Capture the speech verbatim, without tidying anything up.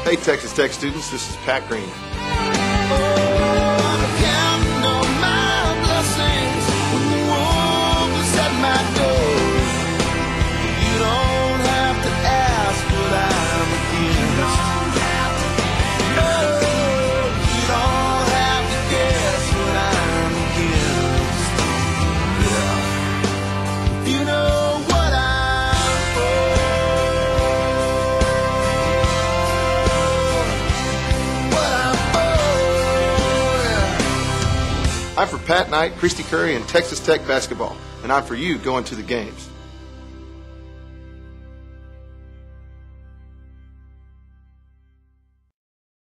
Hey, Texas Tech students, this is Pat Green. I'm for Pat Knight, Christy Curry, and Texas Tech basketball, and I'm for you going to the games.